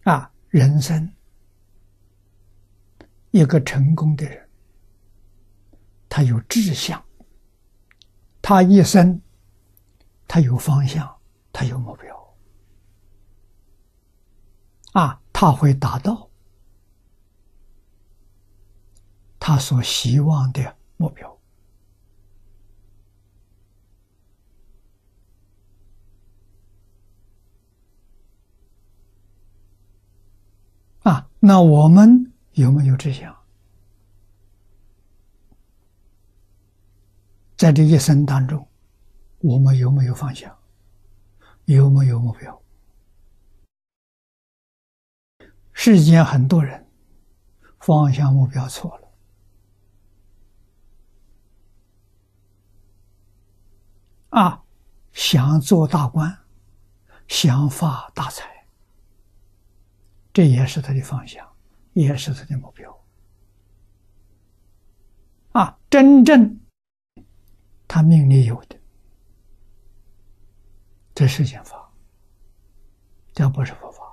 人生一个成功的人，他有志向，他一生他有方向，他有目标，他会达到他所希望的目标。那我们有没有志向？在这一生当中，我们有没有方向？有没有目标？世间很多人方向目标错了，想做大官，想发大财，这也是他的方向，也是他的目标。真正他命里有的，这是显法，这不是佛法。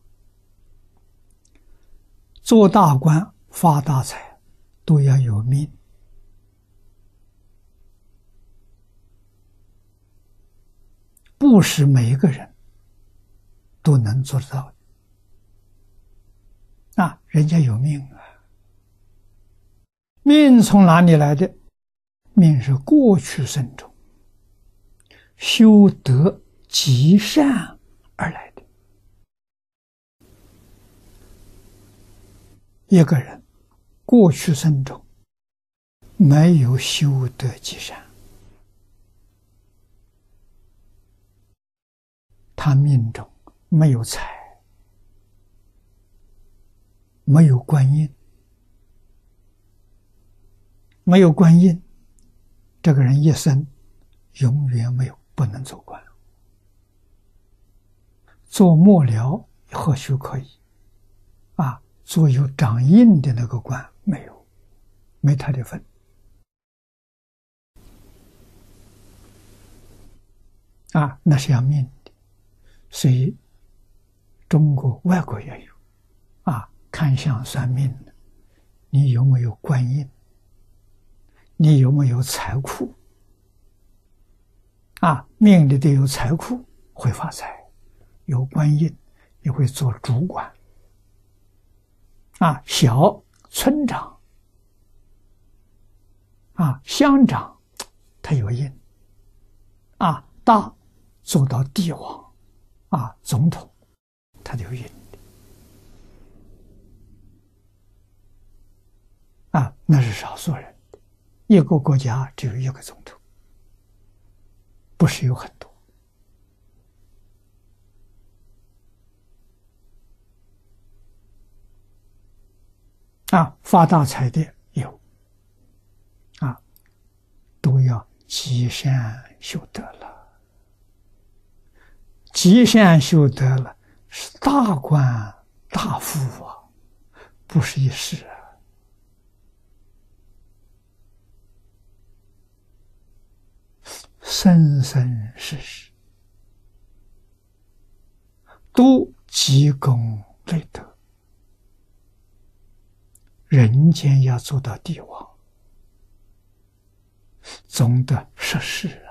做大官发大财都要有命，不是每一个人都能做得到的。人家有命命从哪里来的？命是过去生中修德积善而来的。一个人过去生中没有修德积善，他命中没有财，没有观音，没有观音，这个人一生永远不能做官。做幕僚或许可以，做有掌印的那个官没有，没他的份。那是要命的。所以中国外国也有看相算命的，你有没有观音？你有没有财库？命里得有财库，会发财；有观音，你会做主管。小村长，乡长，他有印。大做到帝王，总统，他就有印。那是少数人，一个国家只有一个总统，不是有很多。发大财的有，都要积善修德了。积善修德了，是大官大富不是一时生生世世都积功累德。人间要做到帝王，总得实事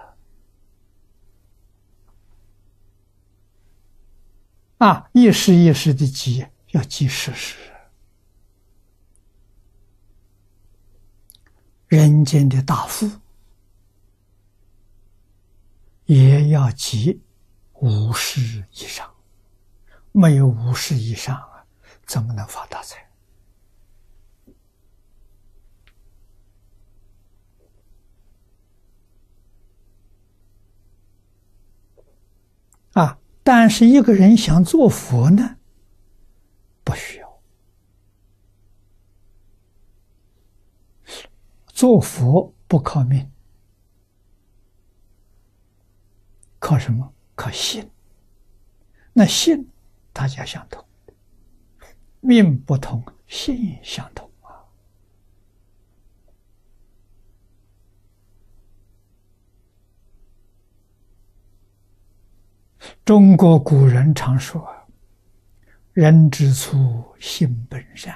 一时一时的积，要积实事。人间的大富也要积50以上，没有50以上怎么能发大财？但是一个人想做佛呢，不需要。做佛不靠命，靠什么？靠信。那信大家相同，命不同，信相同。中国古人常说人之初，性本善，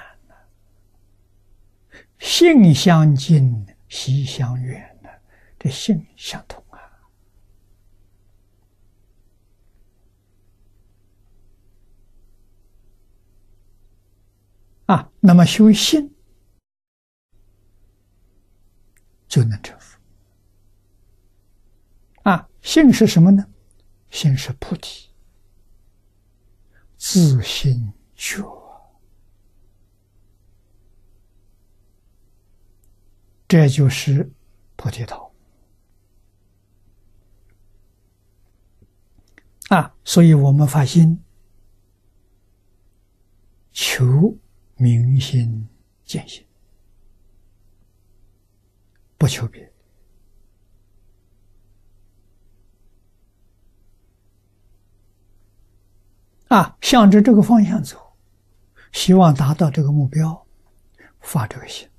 性相近，习相远，这性相同那么修性就能成佛。性是什么呢？性是菩提，自性觉，这就是菩提道。所以我们发心求明心见性，不求别向着这个方向走，希望达到这个目标，发这个心。